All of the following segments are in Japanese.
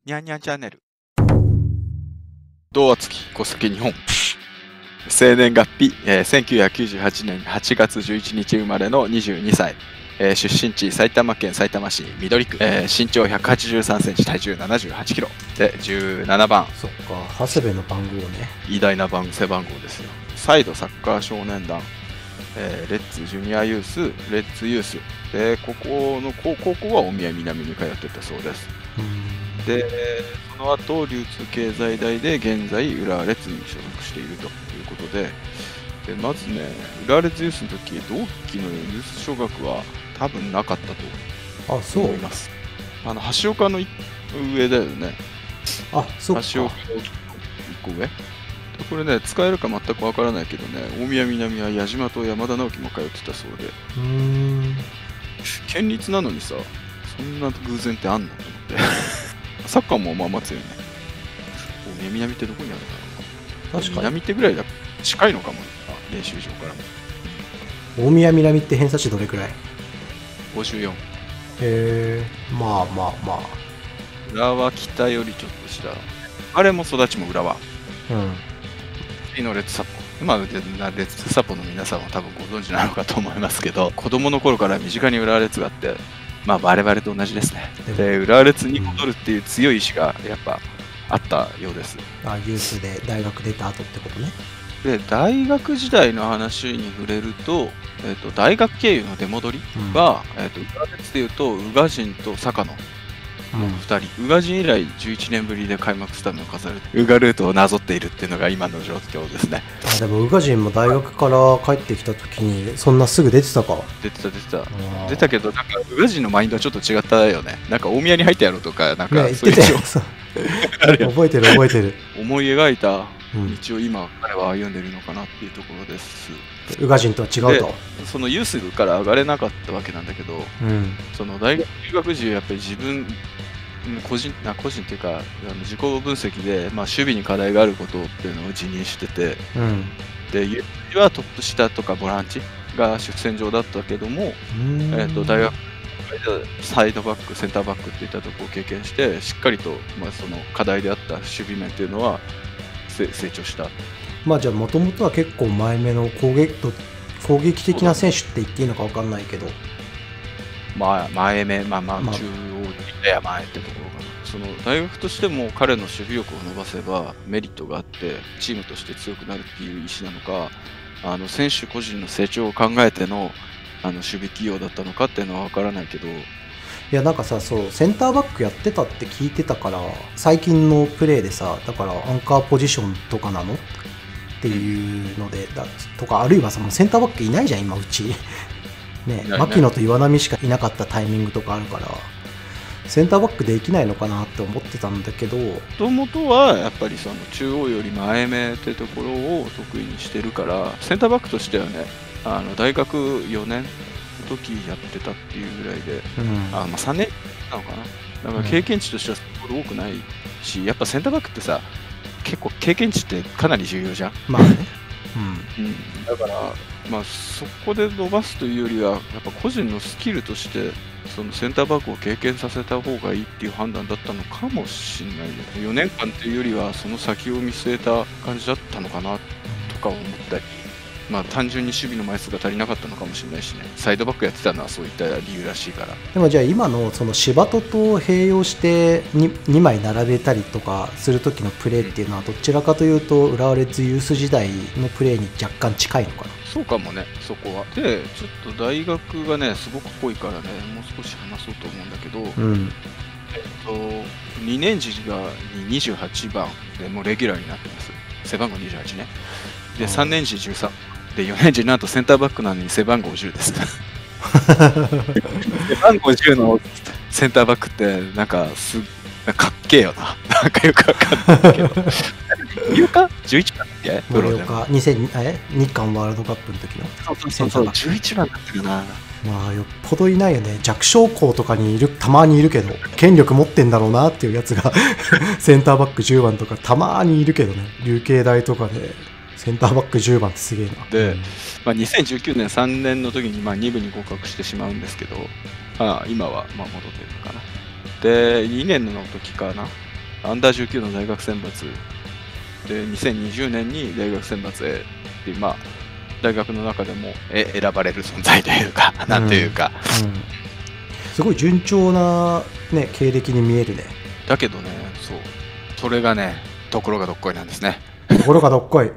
にゃんにゃんチャンネル。同厚木小杉日本。生年月日、1998年8月11日生まれの22歳。出身地埼玉県さいたま市緑区、身長183センチ、体重78キロで17番。 そっか、長谷部の番号ね。 偉大な背番号ですよ。サイドサッカー少年団、レッツジュニアユース、レッツユースで、ここの高校は大宮南に通ってたそうです。で、その後流通経済大で現在浦和レッズに所属しているということで、まずね、浦和レッズユースの時、同期のユース昇格は多分なかったと思います。橋岡の上だよね。 あ、そうか。 橋岡の1個上。これね、使えるか全くわからないけどね、大宮南は矢島と山田直樹も通ってたそうで。県立なのにさ、そんな偶然ってあんのと思って。サッカーもまあ強いね。大宮南ってどこにあるんだろう。確かに。南ってぐらいだ近いのかも、練習場からも。 大宮南って偏差値どれくらい ？54。 へえ、まあまあまあ。 浦和北よりちょっと下。あれも育ちも浦和。のレッツサポ。今レッツサポの皆さんは多分ご存知なのかと思いますけど、子供の頃から身近に浦和レッズがあって、まあ我々と同じですね。で、浦和レッズに戻るっていう強い意志がやっぱあったようです。 ユースで大学出た後ってことね。 で、大学時代の話に触れると、大学経由の出戻りは、浦和レッズでいうと宇賀神と坂野2人、宇賀神以来11年ぶりで開幕スタメンを飾る宇賀ルートをなぞっているっていうのが今の状況ですね。 でも宇賀神も大学から帰ってきた時にそんなすぐ出てたか？ 出たけど、なんか宇賀神のマインドはちょっと違ったよね。なんか大宮に入ってやろうとか、なんかそういう覚えてる思い描いた道を今彼は歩んでるのかなっていうところです。 宇賀神とは違うと。 そのユースから上がれなかったわけなんだけど、その大学留学時やっぱり自分個人っていうか自己分析で、守備に課題があることっていうのを自認してて、でユースはトップ下とかボランチが主戦場だったけども、大学サイドバックセンターバックっていったところを経験してしっかりと、その課題であった守備面っていうのは成長した。 じゃあもともとは結構前目の攻撃的な選手って言っていいのか分かんないけど、 前目、中央や前ってところかな。その大学としても彼の守備力を伸ばせばメリットがあってチームとして強くなるっていう意思なのか、選手個人の成長を考えての守備起用だったのかっていうのは分からないけど、 いやなんかさ、そうセンターバックやってたって聞いてたから、最近のプレーでさ、だからアンカーポジションとかなのっていうのでとか、あるいはそのセンターバックいないじゃん今うちね、牧野と岩波しかいなかったタイミングとかあるから、センターバックできないのかなって思ってたんだけど、もともとはやっぱりその中央より前目ってところを得意にしてるから、センターバックとしてはね、大学4年の時やってたっていうぐらいで、3年なのかな。だから経験値としてはそこまで多くないし、やっぱセンターバックってさ、結構経験値ってかなり重要じゃん。だからそこで伸ばすというよりはやっぱ個人のスキルとしてそのセンターバックを経験させた方がいいっていう判断だったのかもしれないね。4年間というよりはその先を見据えた感じだったのかなとか思ったり、単純に守備の枚数が足りなかったのかもしれないしね。サイドバックやってたのはそういった理由らしいから。 でもじゃあ今のその柴戸と併用して 2枚並べたりとかする時のプレーっていうのはどちらかというと浦和レッズユース時代のプレーに若干近いのかな。 そうかもね、そこは。でちょっと大学がねすごく濃いからね、もう少し話そうと思うんだけど、2年時が28番でもうレギュラーになってます。背番号28ね。で3年時13で、4年時なんとセンターバックなのに背番号10です。背番号10のセンターバックってなんかかっけえよな。なんかよくわかんないけど。有か ?11 番だっけ？プロでも。 日韓ワールドカップの時のセンターバック。 11番だったかな。 よっぽどいないよね。弱小校とかにたまにいるけど、権力持ってんだろうなっていうやつがセンターバック10番とかたまにいるけどね。琉球大とかでセンターバック10番ってすげえな。 で、2019年3年の時に2部に合格してしまうんですけど、今は戻ってるのかな。で2年の時かなアンダー19の大学選抜で2020年に大学選抜へっていう、まあ、大学の中でも選ばれる存在というか、なんというか、 すごい順調な、ね、経歴に見えるね。 だけどね、それがね、ところがどっこいなんですね。 ところがどっこい。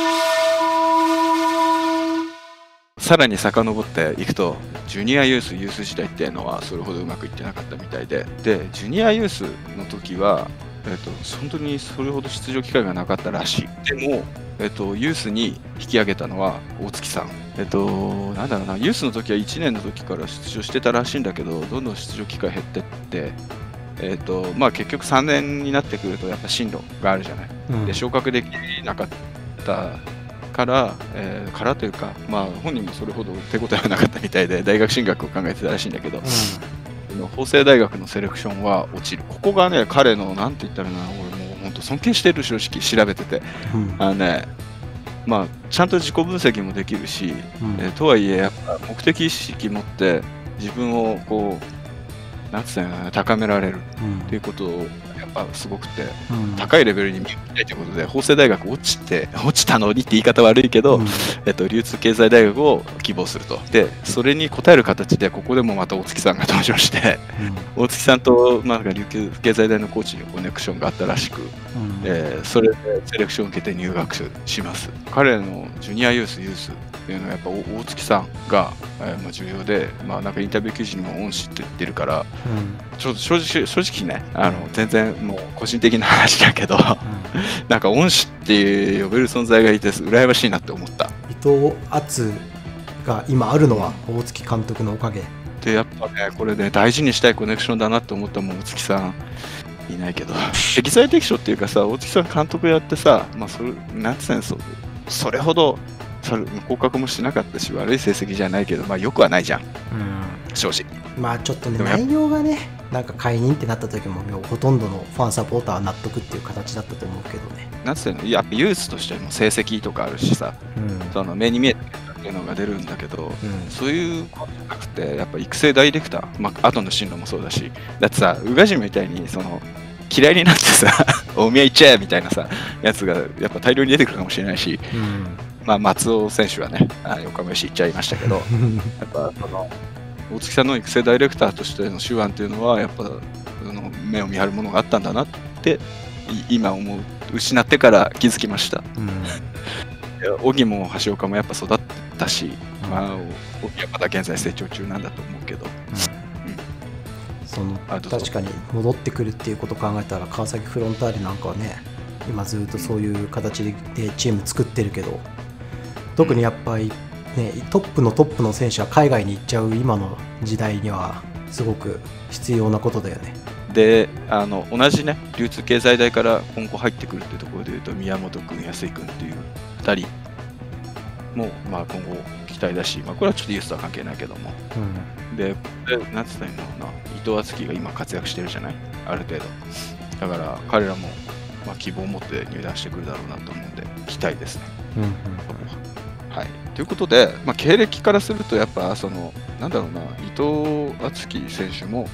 さらに遡っていくと、ジュニアユース時代っていうのはそれほどうまくいってなかったみたいで、ジュニアユースの時は、本当にそれほど出場機会がなかったらしい。でも、ユースに引き上げたのは大月さん。なんだろうな、ユースの時は1年の時から出場してたらしいんだけど、どんどん出場機会減ってって、まあ結局3年になってくるとやっぱ進路があるじゃない。で、昇格できなかったからというか、まあ本人もそれほど手応えはなかったみたいで、大学進学を考えてたらしいんだけど、法政大学のセレクションは落ちる。ここがね、彼の、なんて言ったらな、俺もう本当尊敬してる、正直調べてて。まあ、ちゃんと自己分析もできるし、とはいえ、やっぱ目的意識持って自分をこう、なんつったらいいのかな、高められるっていうことを、やっぱすごくて、高いレベルに見たいということで、法政大学落ちたのにって言い方悪いけど、流通経済大学を希望すると。で、それに応える形で、ここでもまた大月さんが登場して、大月さんとなんか流通経済大のコーチにコネクションがあったらしく、それでセレクションを受けて入学します。彼のジュニアユースっていうのはやっぱ大月さんが、重要で、まあ、なんかインタビュー記事にも恩師って言ってるから、ちょっと正直ね、全然もう個人的な話だけど、なんか恩師って呼べる存在がいて羨ましいなって思った。 伊藤敦が今あるのは大月監督のおかげで、やっぱね、これね、大事にしたいコネクションだなって思ったもん。大月さんいないけど、適材適所っていうかさ、大月さん監督やってさ、まあそれなんて言ったんそれほど降格もしなかったし、悪い成績じゃないけど、まあよくはないじゃん、正直。まあちょっとね、内容がね、なんか解任ってなった時もほとんどのファンサポーターは納得っていう形だったと思うけどね。 なんつうの、やっぱユースとしても成績とかあるしさ、その目に見えてっていうのが出るんだけど、そういうことじゃなくて、やっぱ育成ダイレクター、まあ後の進路もそうだし、だってさ、宇賀神みたいにその嫌いになってさお見合い行っちゃえみたいなさやつがやっぱ大量に出てくるかもしれないし、まあ松尾選手はね、岡林行っちゃいましたけどやっぱその大月さんの育成ダイレクターとしての手腕っていうのはやっぱ目を見張るものがあったんだなって今失ってから気づきました。荻も橋岡もやっぱ育ったし、まあ荻はまだ現在成長中なんだと思うけど、 確かに戻ってくるっていうことを考えたら川崎フロンターレなんかはね、今ずっとそういう形でチーム作ってるけど、特にやっぱりね、トップの選手は海外に行っちゃう今の時代にはすごく必要なことだよね。 で、同じね、流通経済大から今後入ってくるっていうところでいうと、宮本君、安井君っていう2人も、まあ、今後期待だし、まあ、これはちょっとユースとは関係ないけども、で、なんつったらいいんだろうな、伊藤敦樹が今活躍してるじゃない、ある程度。だから彼らも、まあ、希望を持って入団してくるだろうなと思うんで、期待ですね。はい、ということで、まあ、経歴からすると、やっぱなんだろうな、伊藤敦樹選手も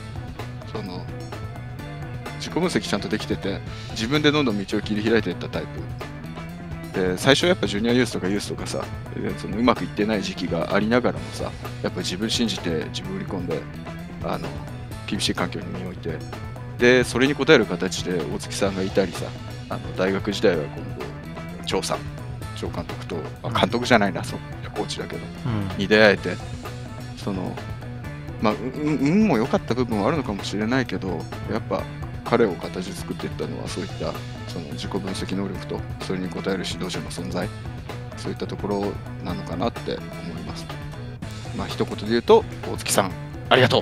自己分析ちゃんとできてて、自分でどんどん道を切り開いていったタイプで、最初やっぱジュニアユースとかユースとかさ、うまくいってない時期がありながらもさ、やっぱ自分信じて自分売り込んで厳しい環境に身を置いて、でそれに応える形で大月さんがいたりさ、大学時代は今度張監督と、監督じゃないな、コーチだけど、に出会えて、まあ、運も良かった部分はあるのかもしれないけど、やっぱ彼を形作っていったのはそういった自己分析能力と、それに応える指導者の存在、そういったところなのかなって思います。まあ一言で言うと、大月さんありがと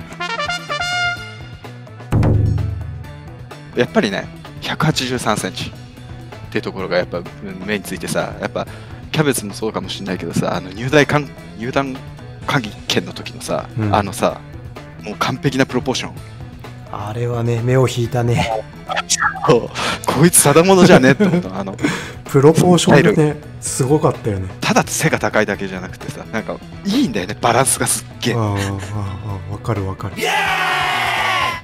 う。やっぱりね、183センチっていうところがやっぱ目についてさ、やっぱキャベツもそうかもしれないけどさ、入団会見の時のさ、もう完璧なプロポーション、 あれはね、目を引いたね。 こいつただものじゃねって思った。 プロポーションね、すごかったよね。 ただ背が高いだけじゃなくてさ、なんかいいんだよね、バランスがすっげえ。 わかる。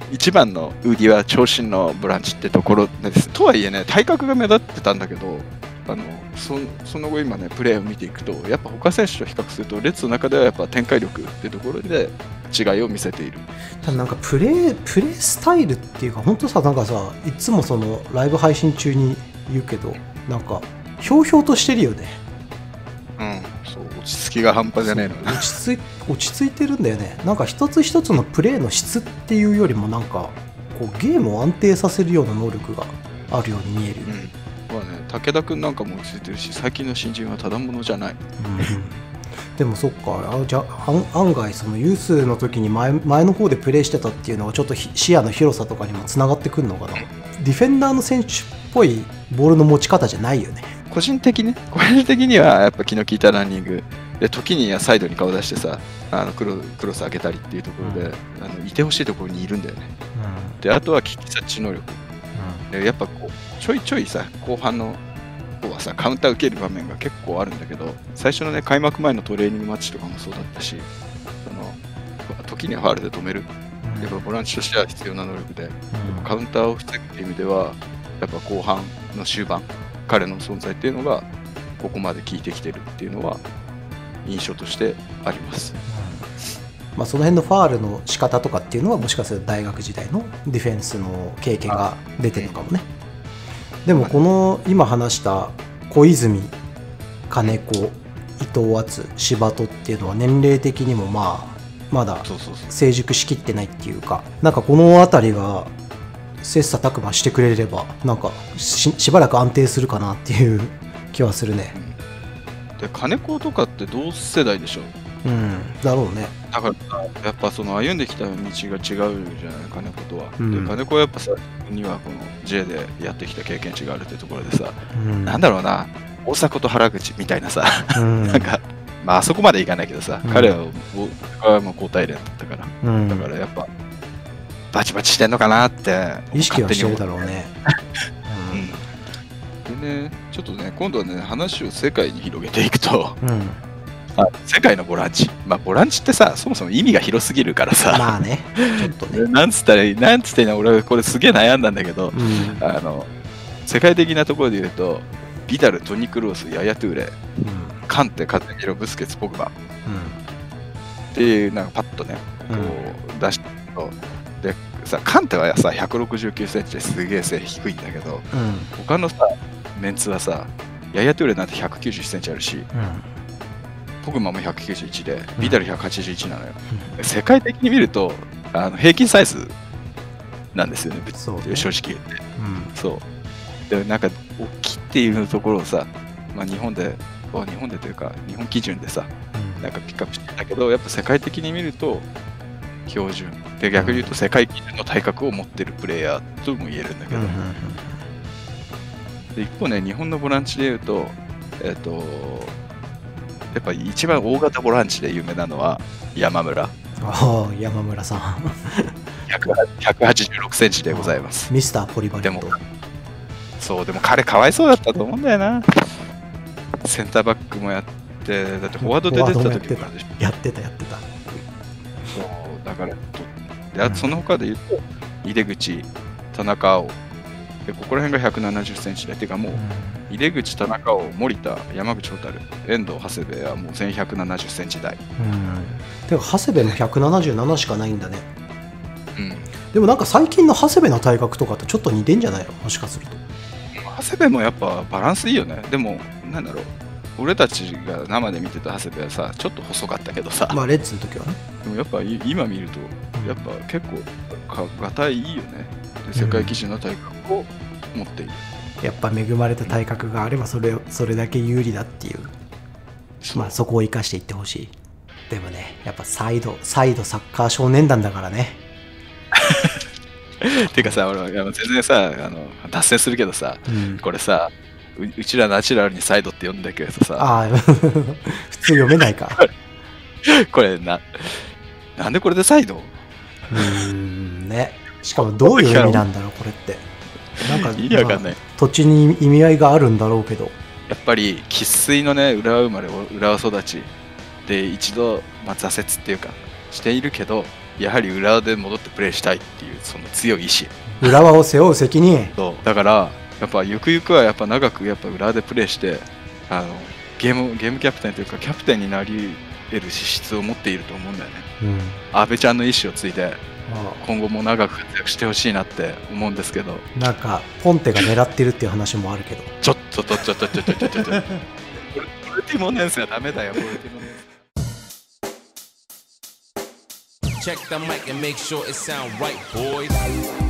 一番の売りは長身のボランチってところです。とはいえね、体格が目立ってたんだけど、その後今ね、プレーを見ていくと、やっぱ他選手と比較すると、レッズの中ではやっぱ展開力っていうところで違いを見せている。 なんかプレースタイルっていうか、本当さ、なんかさ、いつもそのライブ配信中に言うけど、なんかひょうひょうとしてるよね。 うん、そう、落ち着きが半端じゃねえのね。 落ち着いてるんだよね。なんか一つ一つのプレーの質っていうよりも、なんかこうゲームを安定させるような能力があるように見える。 まあね、武田君なんかも落ち着いてるし、最近の新人はただものじゃない。 でもそっか、じゃあ案外そのユースの時に前の方でプレーしてたっていうのはちょっと視野の広さとかにもつながってくるのかな。ディフェンダーの選手っぽいボールの持ち方じゃないよね。 個人的にはやっぱ気の利いたランニングで、時にはサイドに顔出してさ、クロス上げたりっていうところで、いてほしいところにいるんだよね。で、あとは危機察知能力。でやっぱこうちょいちょいさ、後半の方はさ、カウンター受ける場面が結構あるんだけど、最初のね、開幕前のトレーニングマッチとかもそうだったし、時にはファールで止める。やっぱボランチとしては必要な能力で、カウンターを防ぐっていう意味では、やっぱ後半の終盤、彼の存在っていうのがここまで効いてきてるっていうのは印象としてあります。 まあ、その辺のファールの仕方とかっていうのは、もしかすると大学時代のディフェンスの経験が出てるのかもね。でもこの今話した小泉、金子、伊藤敦、柴戸っていうのは年齢的にもまだ成熟しきってないっていうか、なんかこの辺りが切磋琢磨してくれれば、なんかしばらく安定するかなっていう気はするね。 で、金子とかって同世代でしょ。 だろうね。 だからやっぱその歩んできた道が違うじゃない、金子とは。で、金子はやっぱさ、にはこの J でやってきた経験値があるってところでさ、なんだろうな、大迫と原口みたいなさ、なんか、まああそこまでいかないけどさ、彼はもう交代連だったから、だからやっぱバチバチしてんのかなって意識はしてるだろうね。 でね、ちょっとね、今度はね、話を世界に広げていくと、世界のボランチ、ボランチってさ、そもそも意味が広すぎるからさ、 まあね、ちょっとね、 なんつったらいいの、俺はこれすげえ悩んだんだけど、世界的なところで言うと、ビダル、トニ・クロース、ヤヤ・トゥーレ、カンテ、カゼミロ、ブスケツ、ポグバっていう、なんかパッとね、こう出したけど、でさ、カンテはさ、169センチですげえ背低いんだけど、他のさ、メンツはさ、ヤヤ・トゥーレなんて191センチあるし、ポグマも191で、ビダル181なのよ。世界的に見ると、平均サイズなんですよね、正直言って。そう。で、なんか、大きいっていうところをさ、日本でというか、日本基準でさ、なんかピックアップしてたけど、やっぱ世界的に見ると、標準。で、逆に言うと、世界基準の体格を持ってるプレイヤーとも言えるんだけど、で一方ね、日本のボランチで言うと、やっぱり一番大型ボランチで有名なのは山村。 山村さん。 186センチでございます。 ミスターポリバレント。 でも彼かわいそうだったと思うんだよな。センターバックもやって、だってフォワードで出てた時もやってた。 そうだからで、その他で言うと、井出口、田中碧で、ここら辺が170センチで、てかもう、井出口、田中碧、森田、山口蛍、遠藤、長谷部はもう全170センチ台。 てか長谷部も177しかないんだね。でもなんか最近の長谷部の体格とかとちょっと似てんじゃないの、もしかすると。 長谷部もやっぱバランスいいよね。でも、なんだろう、俺たちが生で見てた長谷部はさ、ちょっと細かったけどさ、 レッツの時はね。 でもやっぱ今見ると、やっぱ結構がたいいよね。で、世界基準の体格を持っている。 やっぱ恵まれた体格があればそれだけ有利だっていう、そこを生かしていってほしい。でもね、やっぱサイドサッカー少年団だからね。 てかさ、俺全然さ、脱線するけどさ、これさ、うちらナチュラルにサイドって呼んだけどさ、 普通読めないか。 これなんでこれでサイドね。しかもどういう意味なんだろう、これって。なんか意味わかんない。 土地に意味合いがあるんだろうけど、 やっぱり生粋のね、浦和生まれ浦和育ちで一度、挫折っていうかしているけど、 やはり浦和で戻ってプレーしたいっていうその強い意志、 浦和を背負う責任。 そうだからやっぱゆくゆくはやっぱ長くやっぱ浦和でプレーしてゲームキャプテンというかキャプテンになり得る資質を持っていると思うんだよね。阿部ちゃんの意思を継いで今後も長く活躍してほしいなって思うんですけど、 なんかポンテが狙ってるっていう話もあるけど、 ちょっとポルティモネンスはダメだよ。ポルティモネンス Check the mic and make sure it sound right, boys.